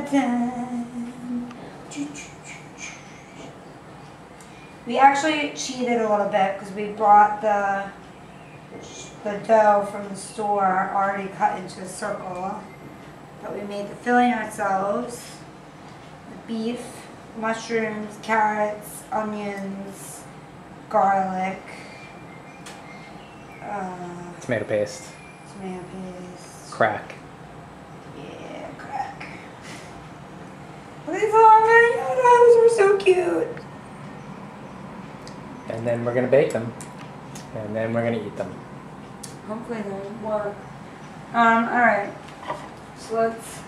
Empenada Time. We actually cheated a little bit because we brought the dough from the store already cut into a circle. But we made the filling ourselves. The beef, mushrooms, carrots, onions, garlic, tomato paste, crack. Yeah, crack. These avocados are so cute. And then we're gonna bake them, and then we're gonna eat them. Hopefully they'll work. All right. So let's